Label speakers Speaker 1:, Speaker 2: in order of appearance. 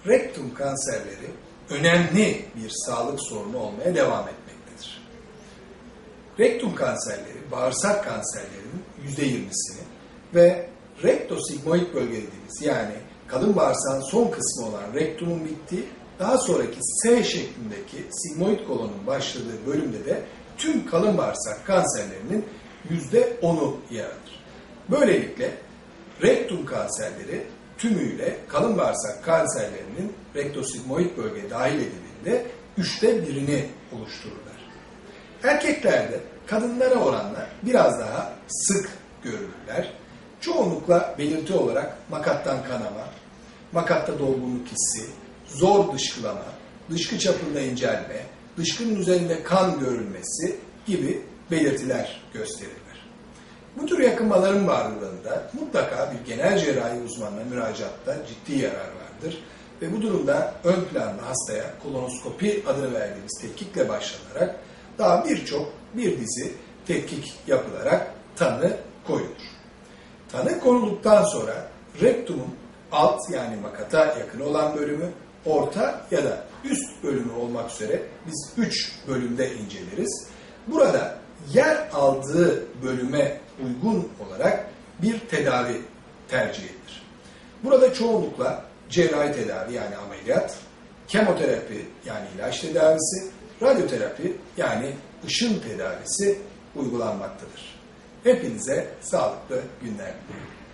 Speaker 1: rektum kanserleri önemli bir sağlık sorunu olmaya devam etmektedir. Rektum kanserleri, bağırsak kanserlerinin %20'sini ve rektosigmoid bölge dediğimiz, yani kalın bağırsağın son kısmı olan rektumun bittiği, daha sonraki S şeklindeki sigmoid kolonun başladığı bölümde de tüm kalın bağırsak kanserlerinin %10'u yer alır. Böylelikle rektum kanserleri tümüyle kalın bağırsak kanserlerinin rektosigmoid bölge dahil edildiğinde 1/3'ünü oluştururlar. Erkeklerde kadınlara oranla biraz daha sık görülürler. Çoğunlukla belirti olarak makattan kanama, makatta dolgunluk hissi, zor dışkılama, dışkı çapında incelme, dışkının üzerinde kan görülmesi gibi belirtiler gösterirler. Bu tür yakınmaların varlığında mutlaka bir genel cerrahi uzmanına müracaatta ciddi yarar vardır ve bu durumda ön planda hastaya kolonoskopi adını verdiğimiz tetkikle başlanarak daha bir dizi tetkik yapılarak tanı koyulur. Tanı konulduktan sonra rektumun alt, yani makata yakın olan bölümü, orta ya da üst bölümü olmak üzere biz 3 bölümde inceleriz. Burada yer aldığı bölüme uygun olarak bir tedavi tercih edilir. Burada çoğunlukla cerrahi tedavi, yani ameliyat, kemoterapi yani ilaç tedavisi, radyoterapi yani ışın tedavisi uygulanmaktadır. Hepinize sağlıklı günler diliyorum.